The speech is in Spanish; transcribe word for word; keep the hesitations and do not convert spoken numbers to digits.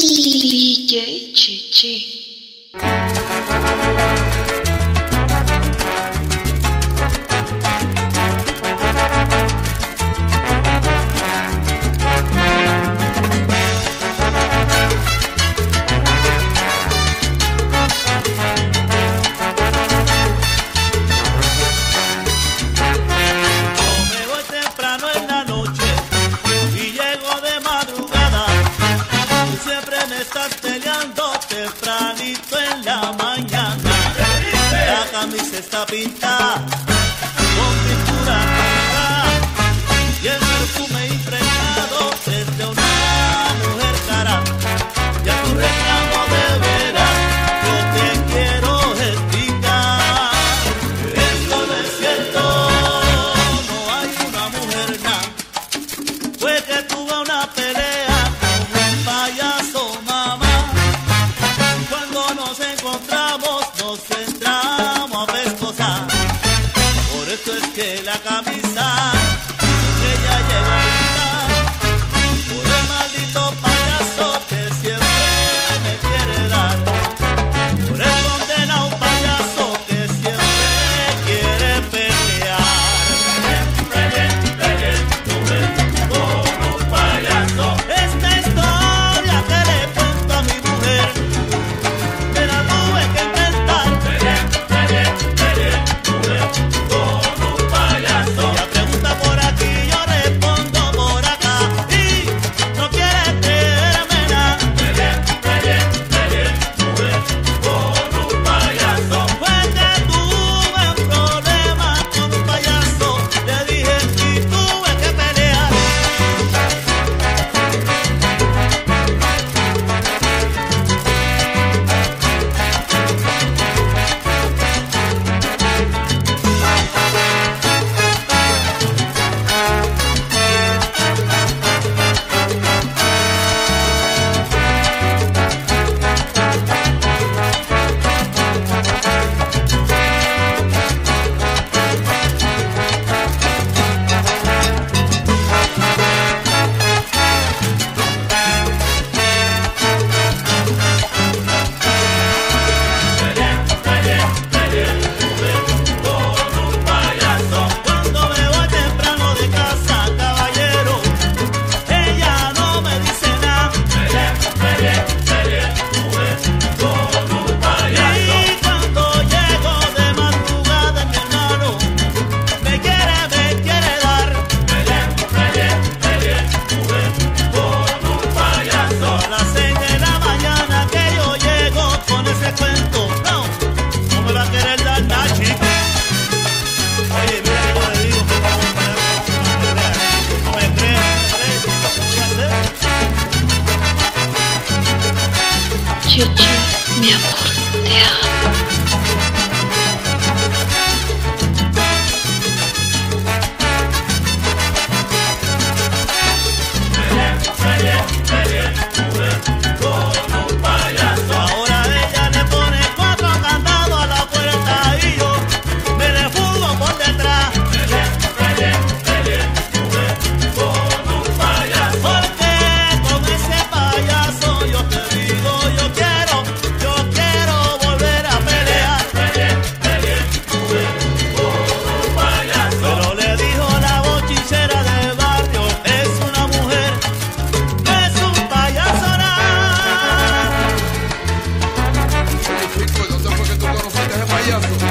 D J Chichi. Estás peleando tempranito en la mañana. La camisa está pintada con pintura roja y el perfume impregnado es de una mujer cara. Ya tu reclamo de veras yo te quiero explicar. Esto no es cierto, no hay una mujer nada. Fue que tuve una pelea con un payaso. Nos encontramos, nos entramos a pescosar. Por eso es que la camisa ella lleva a pintar por el maldito payaso que siempre me quiere dar. Por el condenado payaso que siempre quiere pelear. Pelea, pelea, pelea, con un payaso. Esta historia que le cuento a mi mujer Chichi, mi amor, te amo. Ahora ella le pone cuatro candados a la puerta y yo me le fugo por detrás. Porque con ese payaso yo te digo, yo quiero, yo quiero volver a pelear. Pero le dijo la bochinchera del barrio, es una mujer, no es un payaso nada. ¿Dónde fue que tú conociste a ese payaso?